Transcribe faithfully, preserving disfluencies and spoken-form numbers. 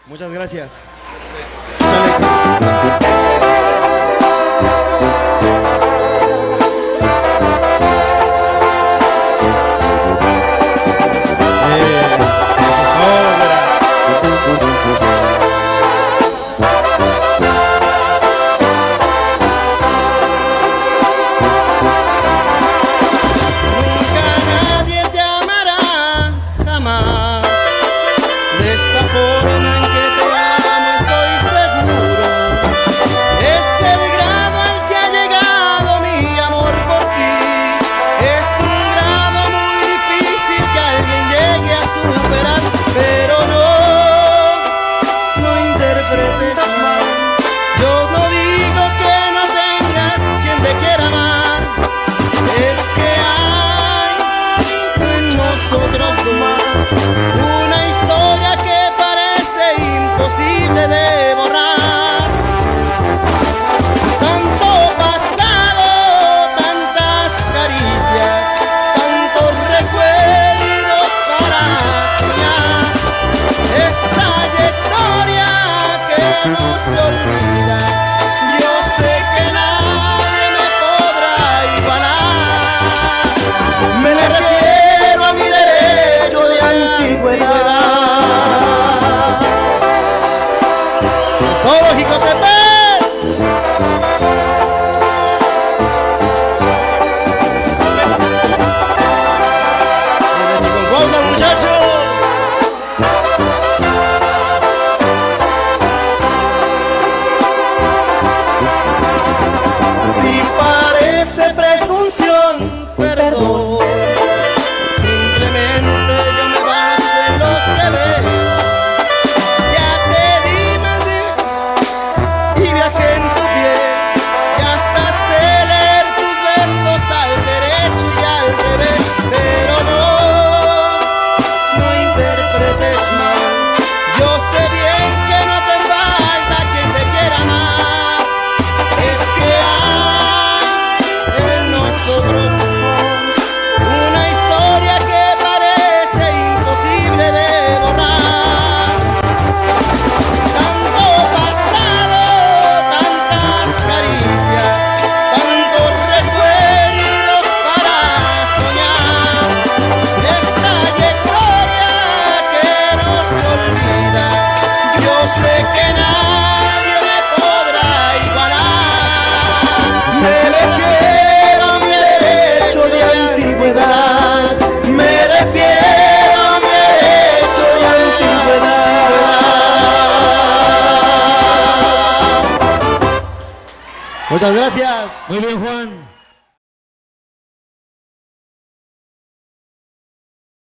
Muchas gracias. Una historia que parece imposible de borrar. Tanto pasado, tantas caricias, tantos recuerdos para soñar. Es trayectoria que no se olvida. Yo sé que nadie me podrá igualar. Me le refiero a mi derecho de antigüedad. Es todo, Jicotepec. Desde Chiconcuautla, muchachos. Si parece presunción, perdón. Simplemente yo me baso en lo que veo. Ya te di más de y viajé en tu piel. Y hasta sé leer tus besos al derecho y al revés. Pero no, no interpretes mal. Yo sé bien que no te falta quien te quiera amar. Es que hay en nosotros una historia que parece imposible de borrar. Tanto pasado, tantas caricias, tantos recuerdos para soñar. Es trayectoria que no se olvida. Yo sé que nadie me podrá igualar. Me refiero a mi derecho de antigüedad. Me refiero a mi derecho de antigüedad. Muchas gracias. Muy bien, Juan.